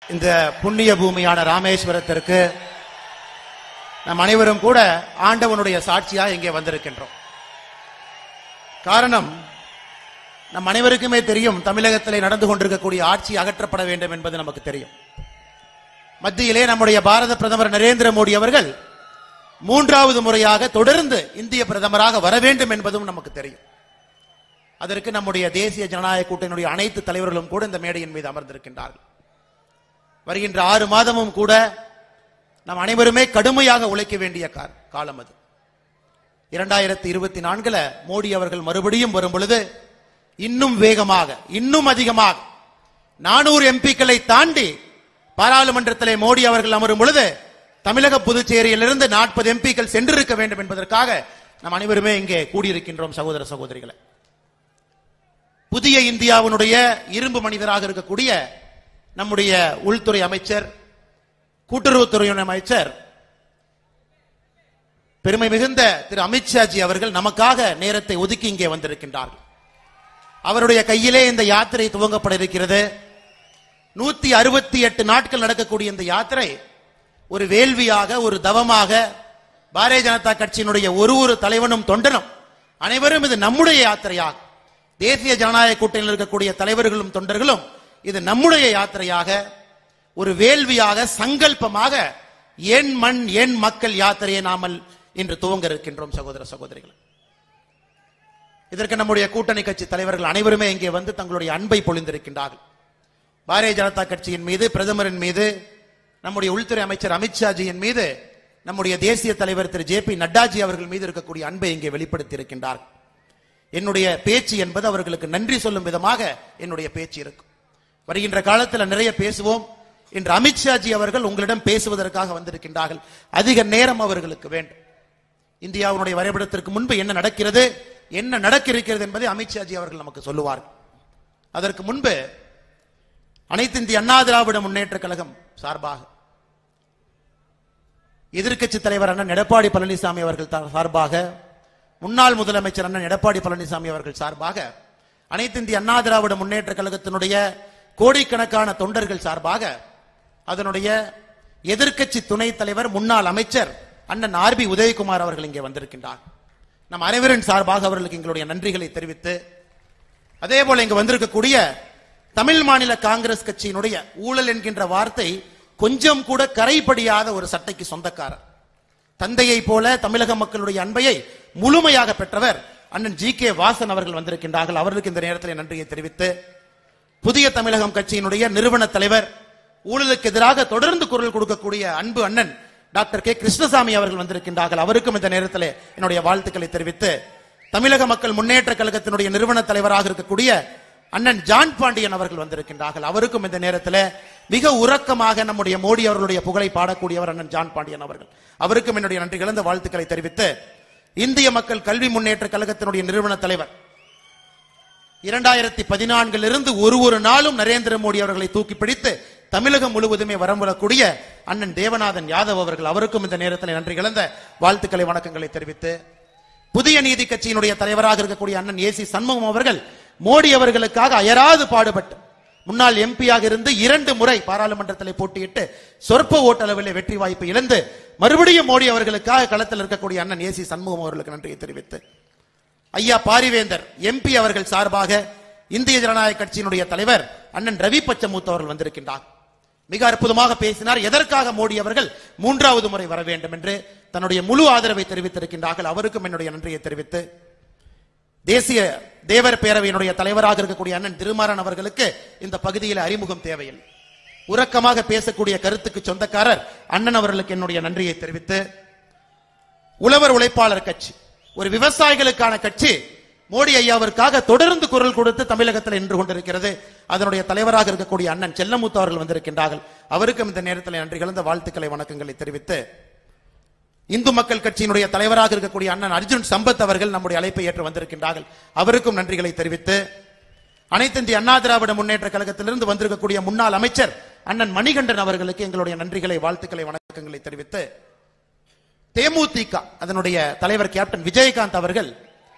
இந்த புண்ணிய பூமியான ராமேஸ்வரத்திற்கு நம் அனைவரும் கூட ஆண்டவனுடைய சாட்சியாக இங்கே வந்திருக்கின்றோம். காரணம், நம் அனைவருக்குமே தெரியும், தமிழகத்திலே நடந்து கொண்டிருக்கக்கூடிய ஆட்சி அகற்றப்பட வேண்டும் என்பது நமக்கு தெரியும். மத்தியிலே நம்முடைய பாரத பிரதமர் நரேந்திர மோடி அவர்கள் 3வது முறையாக தொடர்ந்து இந்திய பிரதமராக வர வேண்டும் என்பதும் நமக்கு தெரியும். அதற்கு நம்முடைய தேசிய ஜனநாயக கூட்டணியுடைய அனைத்து தலைவர்களும் கூட இந்த மேடையின் மீது அமர்ந்திருக்கின்றார்கள். வருகின்ற 6 மாதமும் கூட நாம் அனைவருமே கடுமையாக உழைக்க வேண்டிய காலம் அது. 2024 மோடி அவர்கள் மறுபடியும் வரும் பொழுது இன்னும் வேகமாக, இன்னும் அதிகமாக 400 எம்பிக்களை தாண்டி பாராளுமன்றத்திலே மோடி அவர்கள் அமரும் பொழுது தமிழக புதுச்சேரியிலிருந்து 40 எம்பிக்கள் சென்றிருக்க வேண்டும் என்பதற்காக நாம் அனைவருமே இங்கே கூடியிருக்கின்றோம். சகோதர சகோதரிகளை, புதிய இந்தியாவினுடைய இரும்பு மனிதராக இருக்கக்கூடிய நம்முடைய உள்துறை அமைச்சர், கூட்டுறவுத்துறை அமைச்சர், பெருமை மிகுந்த திரு அமித்ஷாஜி அவர்கள் நமக்காக நேரத்தை ஒதுக்கி இங்கே வந்திருக்கின்றார்கள். அவருடைய கையிலே இந்த யாத்திரை துவங்கப்பட இருக்கிறது. 168 நாட்கள் நடக்கக்கூடிய இந்த யாத்திரை ஒரு வேள்வியாக, ஒரு தவமாக, பாரதிய ஜனதா கட்சியினுடைய ஒரு தலைவனும் தொண்டனும் அனைவரும் இது நம்முடைய யாத்திரையாக, தேசிய ஜனநாயக கூட்டணியில் இருக்கக்கூடிய தலைவர்களும் தொண்டர்களும் இது நம்முடைய யாத்திரையாக, ஒரு வேள்வியாக, சங்கல்பமாக என் மண் என் மக்கள் யாத்திரையை நாமல் இன்று துவங்க இருக்கின்றோம். சகோதர சகோதரிகள், இதற்கு நம்முடைய கூட்டணி கட்சி தலைவர்கள் அனைவருமே இங்கே வந்து தங்களுடைய அன்பை பொழிந்திருக்கின்றார்கள். பாரதிய ஜனதா கட்சியின் மீது, பிரதமரின் மீது, நம்முடைய உள்துறை அமைச்சர் அமித்ஷாஜியின் மீது, நம்முடைய தேசிய தலைவர் திரு ஜே பி நட்டாஜி அவர்கள் மீது இருக்கக்கூடிய அன்பை இங்கே வெளிப்படுத்தி இருக்கின்றார்கள். என்னுடைய பேச்சு என்பது அவர்களுக்கு நன்றி சொல்லும் விதமாக என்னுடைய பேச்சு இருக்கும். வருகின்ற காலத்தில் நிறைய பேசுவோம். இன்று அமித்ஷாஜி அவர்கள் உங்களிடம் பேசுவதற்காக வந்திருக்கின்றார்கள். அதிக நேரம் அவர்களுக்கு வேண்டும். இந்தியாவுடைய வரைபடத்திற்கு முன்பு என்ன நடக்கிறது, என்ன நடக்க இருக்கிறது என்பதை அமித்ஷாஜி அவர்கள் நமக்கு சொல்லுவார்கள். அதற்கு முன்பு அனைத்து இந்திய அண்ணா திராவிட முன்னேற்ற கழகம் சார்பாக, எதிர்க்கட்சி தலைவர் அண்ணன் எடப்பாடி பழனிசாமி அவர்கள் சார்பாக, முன்னாள் முதலமைச்சர் அண்ணன் எடப்பாடி பழனிசாமி அவர்கள் சார்பாக, அனைத்து இந்திய அண்ணா திராவிட முன்னேற்ற கழகத்தினுடைய கோடிக்கணக்கான தொண்டர்கள் சார்பாக, அதனுடைய எதிர்க்கட்சி துணைத் தலைவர் முன்னாள் அமைச்சர் அண்ணன் ஆர் பி உதயகுமார் அவர்கள் இங்கே வந்திருக்கின்றார். நம் அனைவரின் சார்பாக அவர்களுக்கு எங்களுடைய நன்றிகளை தெரிவித்து, அதே போல இங்கு வந்திருக்கக்கூடிய தமிழ் மாநில காங்கிரஸ் கட்சியினுடைய ஊழல் என்கின்ற வார்த்தை கொஞ்சம் கூட கரைபடியாத ஒரு சட்டைக்கு சொந்தக்காரர், தந்தையை போல தமிழக மக்களுடைய அன்பையை முழுமையாக பெற்றவர் அண்ணன் ஜி கே வாசன் அவர்கள் வந்திருக்கின்றார்கள். அவர்களுக்கு இந்த நேரத்தில் நன்றியை தெரிவித்து, புதிய தமிழகம் கட்சியினுடைய நிறுவன தலைவர், ஊழலுக்கு எதிராக தொடர்ந்து குரல் கொடுக்கக்கூடிய அன்பு அண்ணன் டாக்டர் கே கிருஷ்ணசாமி அவர்கள் வந்திருக்கின்றார்கள். அவருக்கும் இந்த நேரத்தில் என்னுடைய வாழ்த்துக்களை தெரிவித்து, தமிழக மக்கள் முன்னேற்ற கழகத்தினுடைய நிறுவன தலைவராக இருக்கக்கூடிய அண்ணன் ஜான் பாண்டியன் அவர்கள் வந்திருக்கின்றார்கள். அவருக்கும் இந்த நேரத்தில் மிக உறக்கமாக நம்முடைய மோடி அவர்களுடைய புகழை பாடக்கூடியவர் அண்ணன் ஜான் பாண்டியன் அவர்கள். அவருக்கும் என்னுடைய நன்றி கலந்த வாழ்த்துக்களை தெரிவித்து, இந்திய மக்கள் கல்வி முன்னேற்ற கழகத்தினுடைய நிறுவன தலைவர், 2014 ஒரு நாளும் நரேந்திர மோடி அவர்களை தூக்கி பிடித்து தமிழகம் முழுவதுமே வரம் வரக்கூடிய அண்ணன் தேவநாதன் யாதவ் அவர்கள், அவருக்கும் இந்த நேரத்தில் நன்றி கலந்த வாழ்த்துக்களை வணக்கங்களை தெரிவித்து, புதிய நீதி கட்சியினுடைய தலைவராக இருக்கக்கூடிய அண்ணன் ஏசி சண்முகம் அவர்கள் மோடி அவர்களுக்காக அயராது பாடுபட்டு முன்னாள் எம்பியாக இருந்து 2 முறை பாராளுமன்றத்தில் போட்டியிட்டு சொற்ப ஓட்டளவில் வெற்றி வாய்ப்பு இழந்து மறுபடியும் மோடி அவர்களுக்காக களத்தில் இருக்கக்கூடிய அண்ணன் ஏசி சண்முகம் அவர்களுக்கு நன்றியை தெரிவித்து, ஐயா பாரிவேந்தர் எம்பி அவர்கள் சார்பாக இந்திய ஜனநாயக கட்சியினுடைய தலைவர் அண்ணன் ரவி பச்சமூத் அவர்கள் வந்திருக்கின்றார். மிக அற்புதமாக பேசினார். எதற்காக மோடி அவர்கள் 3வது முறை வர வேண்டும் என்று தன்னுடைய முழு ஆதரவை தெரிவித்திருக்கின்றார்கள். அவருக்கும் என்னுடைய நன்றியை தெரிவித்து, தேசிய தேவர் பேரவையினுடைய தலைவராக இருக்கக்கூடிய அண்ணன் திருமாறன் அவர்களுக்கு இந்த பகுதியில் அறிமுகம் தேவையில்லை. உறக்கமாக பேசக்கூடிய கருத்துக்கு சொந்தக்காரர் அண்ணன் அவர்களுக்கு என்னுடைய நன்றியை தெரிவித்து, உழவர் உழைப்பாளர் கட்சி ஒரு விவசாயிகளுக்கான கட்சி மோடி ஐயாவிற்காக தொடர்ந்து குரல் கொடுத்து தமிழகத்தில் நின்று கொண்டிருக்கிறது. அதனுடைய தலைவராக இருக்கக்கூடிய அண்ணன் செல்லமுத்து அவர்கள் வந்திருக்கின்றார்கள். அவருக்கும் இந்த நேரத்தில் நன்றி கலந்த வாழ்த்துக்களை வணக்கங்களை தெரிவித்து, இந்து மக்கள் கட்சியினுடைய தலைவராக இருக்கக்கூடிய அண்ணன் அர்ஜுன் சம்பத் அவர்கள் நம்முடைய அழைப்பை ஏற்று வந்திருக்கின்றார்கள். அவருக்கும் நன்றிகளை தெரிவித்து, அனைத்து இந்திய அண்ணா திராவிட முன்னேற்ற கழகத்திலிருந்து வந்திருக்கக்கூடிய முன்னாள் அமைச்சர் அண்ணன் மணிகண்டன் அவர்களுக்கு எங்களுடைய நன்றிகளை வாழ்த்துக்களை வணக்கங்களை தெரிவித்து, தேமுதிக அதனுடைய தலைவர் கேப்டன் விஜயகாந்த் அவர்கள்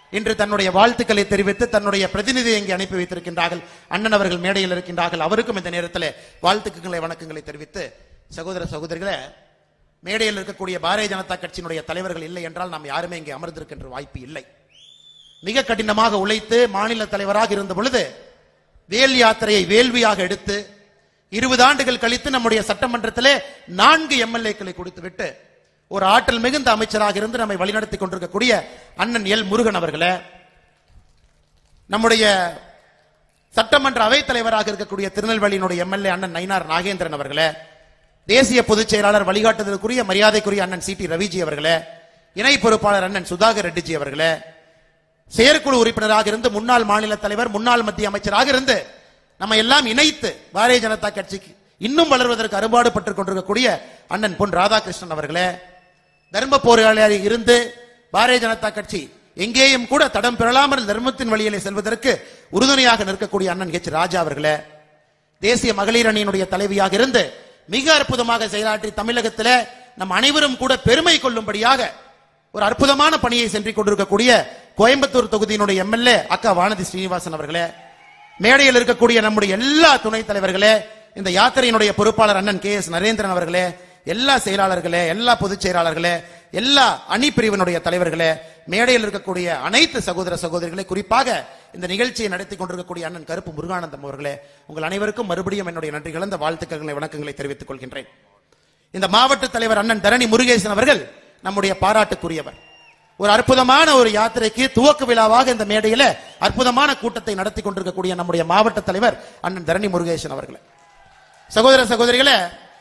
இன்று தன்னுடைய வாழ்த்துக்களை தெரிவித்து தன்னுடைய பிரதிநிதியை இங்கே அனுப்பி வைத்திருக்கின்றார்கள். அண்ணன் அவர்கள் மேடையில் இருக்கின்றார்கள். அவருக்கும் இந்த நேரத்தில் வாழ்த்துக்களை வணக்கங்களை தெரிவித்து, சகோதர சகோதரிகளே, மேடையில் இருக்கக்கூடிய பாரதிய ஜனதா கட்சியினுடைய தலைவர்கள் இல்லை என்றால் நாம் யாருமே இங்கே அமர்ந்திருக்கின்ற வாய்ப்பு இல்லை. மிக கடினமாக உழைத்து மாநில தலைவராக இருந்த பொழுது வேல் யாத்திரையை வேள்வியாக எடுத்து 20 ஆண்டுகள் கழித்து நம்முடைய சட்டமன்றத்திலே 4 எம்எல்ஏக்களை கொடுத்துவிட்டு ஒரு ஆற்றல் மிகுந்த அமைச்சராக இருந்து நம்மை வழிநடத்தி கொண்டிருக்கக்கூடிய அண்ணன் எல் முருகன் அவர்களே, நம்முடைய சட்டமன்ற அவைத் தலைவராக இருக்கக்கூடிய திருநெல்வேலியினுடைய எம்எல்ஏ அண்ணன் நயினார் நாகேந்திரன் அவர்களே, தேசிய பொதுச் செயலாளர் வழிகாட்டுதலுக்குரிய மரியாதைக்குரிய அண்ணன் சி டி ரவிஜி அவர்களே, இணை பொறுப்பாளர் அண்ணன் சுதாகர் ரெட்டிஜி அவர்களே, செயற்குழு உறுப்பினராக இருந்து முன்னாள் மாநில தலைவர் முன்னாள் மத்திய அமைச்சராக இருந்து நம்ம எல்லாம் இணைத்து பாரதிய ஜனதா கட்சிக்கு இன்னும் வளர்வதற்கு அறுபாடு பட்டுக் கொண்டிருக்கக்கூடிய அண்ணன் பொன் ராதாகிருஷ்ணன் அவர்களே, தர்ம போராளியாக இருந்து பாரதிய ஜனதா கட்சி எங்கேயும் கூட தடம் பெறலாமல் தர்மத்தின் வழியிலே செல்வதற்கு உறுதுணையாக நிற்கக்கூடிய அண்ணன் ஹெச் ராஜா அவர்களே, தேசிய மகளிர் அணியினுடைய தலைவியாக இருந்து மிக அற்புதமாக செயலாற்றி தமிழகத்திலே நம் அனைவரும் கூட பெருமை கொள்ளும்படியாக ஒரு அற்புதமான பணியை சென்று கொண்டிருக்கக்கூடிய கோயம்புத்தூர் தொகுதியினுடைய எம்எல்ஏ அக்கா வானதி ஸ்ரீனிவாசன் அவர்களே, மேடையில் இருக்கக்கூடிய நம்முடைய எல்லா துணைத் தலைவர்களே, இந்த யாத்திரையினுடைய பொறுப்பாளர் அண்ணன் கே எஸ் நரேந்திரன் அவர்களே, எல்லா செயலாளர்களே, எல்லா பொதுச் செயலாளர்களே, எல்லா அணி பிரிவினுடைய தலைவர்களே, மேடையில் இருக்கக்கூடிய அனைத்து சகோதர சகோதரிகளே, குறிப்பாக இந்த நிகழ்ச்சியை நடத்தி கொண்டிருக்கக்கூடிய அண்ணன் கருப்பு முருகானந்தம் அவர்களே, உங்கள் அனைவருக்கும் மறுபடியும் என்னுடைய நன்றி கலந்த வாழ்த்துக்களை வணக்கங்களை தெரிவித்துக் கொள்கின்றேன். இந்த மாவட்ட தலைவர் அண்ணன் தரணி முருகேசன் அவர்கள் நம்முடைய பாராட்டுக்குரியவர். ஒரு அற்புதமான ஒரு யாத்திரைக்கு துவக்க விழாவாக இந்த மேடையில அற்புதமான கூட்டத்தை நடத்தி கொண்டிருக்கக்கூடிய நம்முடைய மாவட்ட தலைவர் அண்ணன் தரணி முருகேசன் அவர்களே, சகோதர சகோதரிகளே,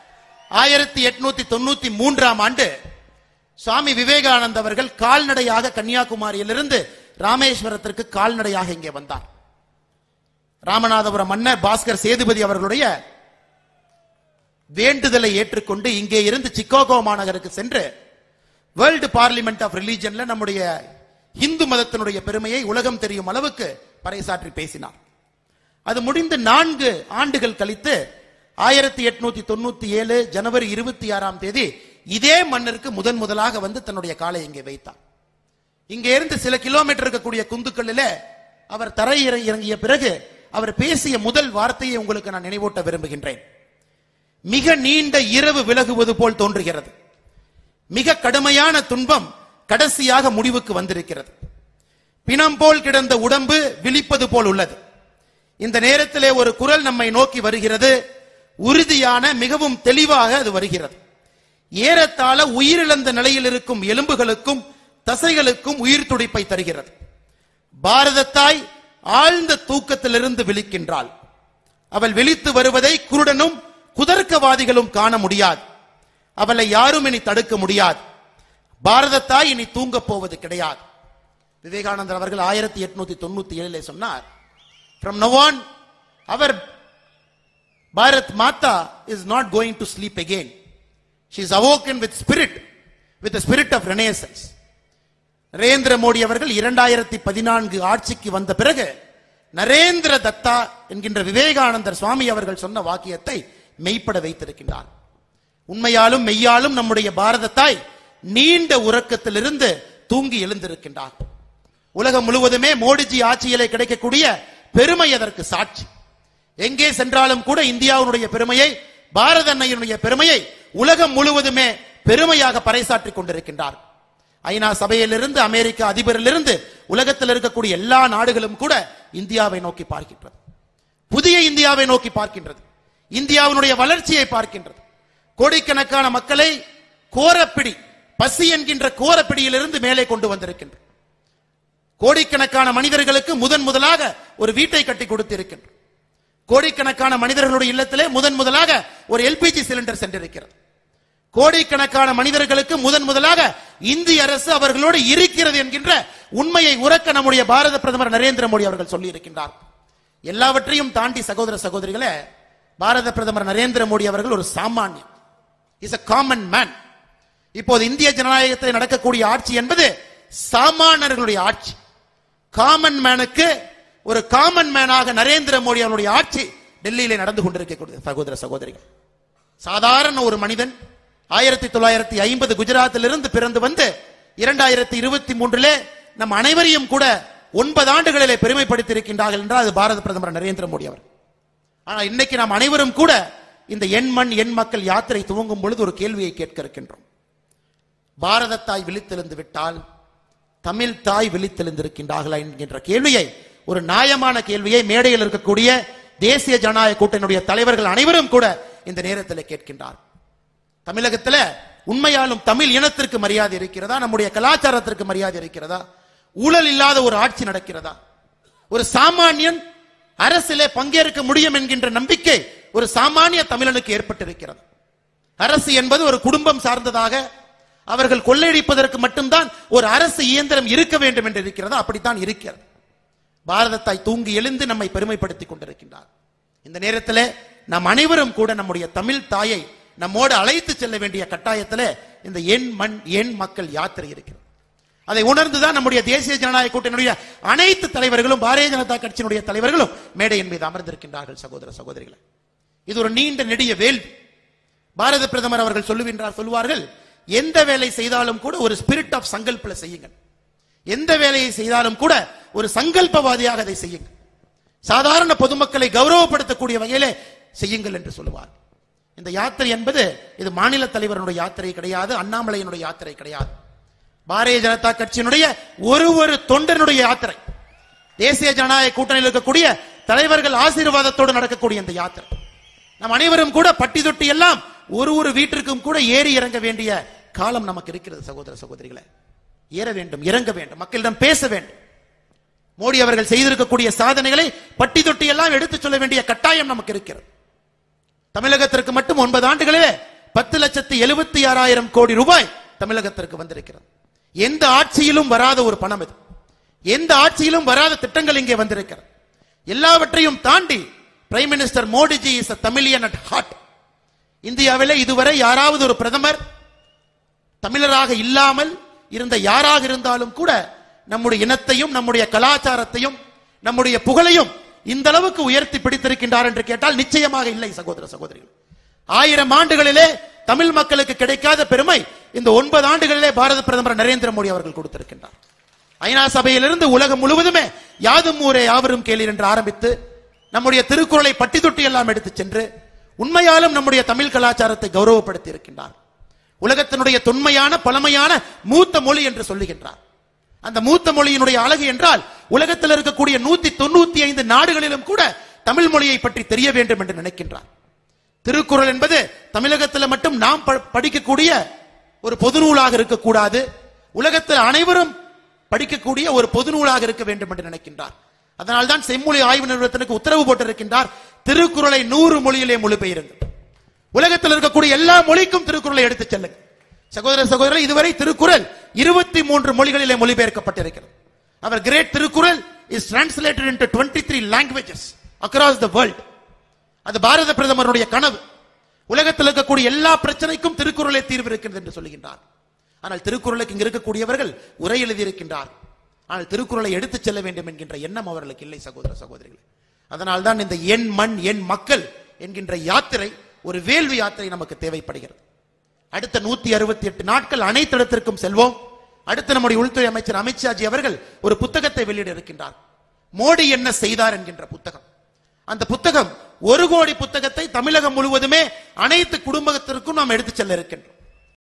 1893ஆம் ஆண்டு சுவாமி விவேகானந்த அவர்கள் கால்நடையாக கன்னியாகுமரியிலிருந்து ராமேஸ்வரத்திற்கு கால்நடையாக இங்கே வந்தார். ராமநாதபுரம் மன்னர் பாஸ்கர் சேதுபதி அவர்களுடைய வேண்டுதலை ஏற்றுக்கொண்டு இங்கே இருந்து சிக்காகோ மாநகருக்கு சென்று வேர்ல்டு பார்லிமெண்ட் ஆஃப் ரிலிஜன்ல நம்முடைய இந்து மதத்தினுடைய பெருமையை உலகம் தெரியும் அளவுக்கு பறைசாற்றி பேசினார். அது முடிந்து 4 ஆண்டுகள் கழித்து 1897 ஜனவரி 26ஆம் தேதி இதே மண்ணிற்கு முதலாக வந்து தன்னுடைய காலை இங்கே வைத்தார். இங்கே இருந்து சில கிலோமீட்டர் இருக்கக்கூடிய குந்துக்களில் அவர் தரை இறங்கிய பிறகு அவர் பேசிய முதல் வார்த்தையை உங்களுக்கு நான் நினைவூட்ட விரும்புகின்றேன். மிக நீண்ட இரவு விலகுவது போல் தோன்றுகிறது. மிக கடுமையான துன்பம் கடைசியாக முடிவுக்கு வந்திருக்கிறது. பிணம் போல் கிடந்த உடம்பு விழிப்பது போல் உள்ளது. இந்த நேரத்திலே ஒரு குரல் நம்மை நோக்கி வருகிறது. உறுதியான மிகவும் தெளிவாக அது வருகிறது. ஏறத்தாழ உயிரிழந்த நிலையில் இருக்கும் எலும்புகளுக்கும் தசைகளுக்கும் உயிர் துடிப்பை தருகிறது. பாரத தாய் ஆழ்ந்த தூக்கத்திலிருந்து விழிக்கின்றாள். அவள் விழித்து வருவதை குருடனும் குதர்க்கவாதிகளும் காண முடியாது. அவளை யாரும் இனி தடுக்க முடியாது. பாரத தாய் இனி தூங்க போவது கிடையாது. விவேகானந்தர் அவர்கள் 1897 சொன்னார், from now on our Bharat Mata is not going to sleep again. She is awoken with the spirit of renaissance. Narendra Modi அவர்கள் 2014 ஆட்சிக்கு வந்த பிறகு நரேந்திர தத்தா என்கின்ற விவேகானந்தர் சுவாமி அவர்கள் சொன்ன வாக்கியத்தை மெய்ப்பட வைத்திருக்கின்றார். உண்மையாலும் மெய்யாலும் நம்முடைய பாரத தாய் நீண்ட உறக்கத்திலிருந்து தூங்கி எழுந்திருக்கின்றார். உலகம் முழுவதுமே மோடிஜி ஆட்சியிலே கிடைக்கக்கூடிய பெருமை அதற்கு சாட்சி. எங்கே சென்றாலும் கூட இந்தியாவுடைய பெருமையை, பாரத அன்னையினுடைய பெருமையை உலகம் முழுவதுமே பெருமையாக பறைசாற்றிக் கொண்டிருக்கின்றார். ஐநா சபையிலிருந்து அமெரிக்க அதிபரிலிருந்து உலகத்தில் இருக்கக்கூடிய எல்லா நாடுகளும் கூட இந்தியாவை நோக்கி பார்க்கின்றது. புதிய இந்தியாவை நோக்கி பார்க்கின்றது. இந்தியாவினுடைய வளர்ச்சியை பார்க்கின்றது. கோடிக்கணக்கான மக்களை கோரப்பிடி, பசி என்கின்ற கோரப்பிடியிலிருந்து மேலே கொண்டு வந்திருக்கின்ற கோடிக்கணக்கான மனிதர்களுக்கு முதலாக ஒரு வீட்டை கட்டி கொடுத்திருக்கின்ற கோடிக்கணக்கான மனிதர்களுடைய இல்லத்திலே முதலாக ஒரு எல்பிஜி சிலிண்டர் சென்றிருக்கிறது. கோடிக்கணக்கான மனிதர்களுக்கு முதலாக இந்திய அரசு அவர்களோடு இருக்கிறது என்கின்ற உண்மையை உறக்க நம்முடைய பாரத பிரதமர் நரேந்திர மோடி அவர்கள் சொல்லி இருக்கின்றார். எல்லாவற்றையும் தாண்டி சகோதர சகோதரிகளே, பாரத பிரதமர் நரேந்திர மோடி அவர்கள் ஒரு சாமானியன். Is a common man. இப்போது இந்திய ஜனநாயகத்தில் நடக்கக்கூடிய ஆட்சி என்பது சாமானியர்களுடைய ஆட்சி. காமன் மேனுக்கு ஒரு காமன் மேனாக நரேந்திர மோடி அவருடைய ஆட்சி டெல்லியிலே நடந்து கொண்டிருக்கக்கூடிய சகோதர சகோதரிகள். சாதாரண ஒரு மனிதன் 1950 குஜராத்திலிருந்து பிறந்து வந்து 2023 நம் அனைவரையும் கூட 9 ஆண்டுகளிலே பெருமைப்படுத்தியிருக்கின்றார்கள் என்றால் அது பாரத பிரதமர் நரேந்திர மோடி அவர். ஆனால் இன்னைக்கு நாம் அனைவரும் கூட இந்த என் மண் என் மக்கள் யாத்திரை துவங்கும் பொழுது ஒரு கேள்வியை கேட்க இருக்கின்றோம். பாரத தாய் விழித்தெழுந்து விட்டால் தமிழ் தாய் விழித்தெழுந்திருக்கின்றார்களா என்கின்ற கேள்வியை, ஒரு நியாயமான கேள்வியை மேடையில் இருக்கக்கூடிய தேசிய ஜனநாயக கூட்டணியுடைய தலைவர்கள் அனைவரும் கூட இந்த நேரத்தில் கேட்கின்றார். தமிழகத்தில் உண்மையாலும் தமிழ் இனத்திற்கு மரியாதை இருக்கிறதா? நம்முடைய கலாச்சாரத்திற்கு மரியாதை இருக்கிறதா? ஊழல் இல்லாத ஒரு ஆட்சி நடக்கிறதா? ஒரு சாமானியன் அரசிலே பங்கேற்க முடியும் என்கின்ற நம்பிக்கை ஒரு சாமானிய தமிழனுக்கு ஏற்பட்டிருக்கிறது. அரசு என்பது ஒரு குடும்பம் சார்ந்ததாக, அவர்கள் கொள்ளையடிப்பதற்கு மட்டும்தான் ஒரு அரசு இயந்திரம் இருக்க வேண்டும் என்று இருக்கிறதா? அப்படித்தான் இருக்கிறது. பாரத தாய் தூங்கி எழுந்து நம்மை பெருமைப்படுத்திக் கொண்டிருக்கின்றார். இந்த நேரத்தில் நாம் அனைவரும் கூட நம்முடைய தமிழ் தாயை நம்மோடு அழைத்து செல்ல வேண்டிய கட்டாயத்தில் இந்த என் மண் என் மக்கள் யாத்திரை இருக்கிறது. அதை உணர்ந்துதான் நம்முடைய தேசிய ஜனநாயக கூட்டணியுடைய அனைத்து தலைவர்களும் பாரதிய ஜனதா கட்சியினுடைய தலைவர்களும் மேடையின் மீது அமர்ந்திருக்கின்றார்கள். சகோதர சகோதரிகளை, இது ஒரு நீண்ட நெடிய வேள்வி. பாரத பிரதமர் அவர்கள் சொல்லுவார்கள், எந்த வேலை செய்தாலும் கூட ஒரு ஸ்பிரிட் ஆஃப் சங்கல்பல செய்யுங்கள். எந்த வேலையை செய்தாலும் கூட ஒரு சங்கல்பவாதியாக அதை செய்யுங்கள். சாதாரண பொதுமக்களை கௌரவப்படுத்தக்கூடிய வகையிலே செய்யுங்கள் என்று சொல்லுவார். இந்த யாத்திரை என்பது இது மாநில தலைவருடைய யாத்திரை கிடையாது, அண்ணாமலையினுடைய யாத்திரை கிடையாது. பாரதிய ஜனதா கட்சியினுடைய ஒரு தொண்டனுடைய யாத்திரை. தேசிய ஜனநாயக கூட்டணியில் இருக்கக்கூடிய தலைவர்கள் ஆசீர்வாதத்தோடு நடக்கக்கூடிய இந்த யாத்திரை. நம் அனைவரும் கூட பட்டி தொட்டி எல்லாம் ஒரு வீட்டிற்கும் கூட ஏறி இறங்க வேண்டிய காலம் நமக்கு இருக்கிறது. சகோதர சகோதரிகளை, ஏற வேண்டும், இறங்க வேண்டும், மக்களிடம் பேச வேண்டும். மோடி அவர்கள் செய்திருக்கக்கூடிய சாதனைகளை பட்டி தொட்டி எல்லாம் எடுத்துச் சொல்ல வேண்டிய கட்டாயம் நமக்கு இருக்கிறது. தமிழகத்திற்கு மட்டும் 9 ஆண்டுகளிலே 10,76,000 கோடி ரூபாய் தமிழகத்திற்கு வந்திருக்கிறது. எந்த ஆட்சியிலும் வராத ஒரு பணம் இது. எந்த ஆட்சியிலும் வராத திட்டங்கள் இங்கே வந்திருக்கிறது. எல்லாவற்றையும் தாண்டி prime minister Modiji is a Tamilian at heart. இந்தியாவிலே இதுவரை யாராவது ஒரு பிரதமர் தமிழராக இல்லாமல் இருந்த யாராக இருந்தாலும் கூட நம்முடைய இனத்தையும் நம்முடைய கலாச்சாரத்தையும் நம்முடைய புகழையும் இந்த அளவுக்கு உயர்த்தி பிடித்திருக்கின்றார் என்று கேட்டால் நிச்சயமாக இல்லை. சகோதர சகோதரிகள், 1000 ஆண்டுகளிலே தமிழ் மக்களுக்கு கிடைக்காத பெருமை இந்த 9 ஆண்டுகளிலே பாரத பிரதமர் நரேந்திர மோடி அவர்கள் கொடுத்திருக்கின்றார். ஐநா சபையிலிருந்து உலகம் முழுவதுமே யாதும் ஊரே யாவரும் கேளீர் என்று ஆரம்பித்து நம்முடைய திருக்குறளை பட்டி தொட்டி எல்லாம் எடுத்து சென்று உண்மையாலும் நம்முடைய தமிழ் கலாச்சாரத்தை கௌரவப்படுத்தி இருக்கின்றார். உலகத்தினுடைய தொன்மையான பழமையான மூத்த மொழி என்று சொல்லுகின்றார். அந்த மூத்த மொழியினுடைய அழகு என்றால் உலகத்தில் இருக்கக்கூடிய 195 நாடுகளிலும் கூட தமிழ் மொழியை பற்றி தெரிய வேண்டும் என்று நினைக்கின்றார். திருக்குறள் என்பது தமிழகத்தில் மட்டும் நாம் படிக்கக்கூடிய ஒரு பொது நூலாக இருக்கக்கூடாது, உலகத்தில் அனைவரும் படிக்கக்கூடிய ஒரு பொது நூலாக இருக்க வேண்டும் என்று நினைக்கின்றார். அதனால்தான் செம்மொழி ஆய்வு நிறுவனத்திற்கு உத்தரவு போட்டிருக்கின்றார், திருக்குறளை 100 மொழியிலே மொழிபெயருங்கள். உலகத்தில் இருக்கக்கூடிய எல்லா மொழிக்கும் திருக்குறளை எடுத்துச் செல்லுங்கள். சகோதர சகோதரர், இதுவரை திருக்குறள் 23 மொழிகளிலே மொழிபெயர்க்கப்பட்டிருக்கிறது. அவர் great Thirukkural is translated into 23 languages across the world. அது பாரத பிரதமருடைய கனவு. உலகத்தில் இருக்கக்கூடிய எல்லா பிரச்சனைக்கும் திருக்குறளே தீர்வு இருக்கிறது என்று சொல்லுகின்றார். ஆனால் திருக்குறளுக்கு இங்கு இருக்கக்கூடியவர்கள் உரை எழுதியிருக்கின்றார். ஆனால் திருக்குறளை எடுத்துச் செல்ல வேண்டும் என்கின்ற எண்ணம் அவர்களுக்கு இல்லை. சகோதர சகோதரிகள், அதனால்தான் இந்த என் மண் என் மக்கள் என்கின்ற யாத்திரை ஒரு வேள்வி யாத்திரை நமக்கு தேவைப்படுகிறது. அடுத்த 168 நாட்கள் அனைத்து இடத்திற்கும் செல்வோம். அடுத்து நம்முடைய உள்துறை அமைச்சர் அமித்ஷாஜி அவர்கள் ஒரு புத்தகத்தை வெளியிட இருக்கின்றார், மோடி என்ன செய்தார் என்கின்ற புத்தகம். அந்த புத்தகம் 1 கோடி புத்தகத்தை தமிழகம் முழுவதுமே அனைத்து குடும்பத்திற்கும் நாம் எடுத்துச் செல்ல இருக்கின்றோம்.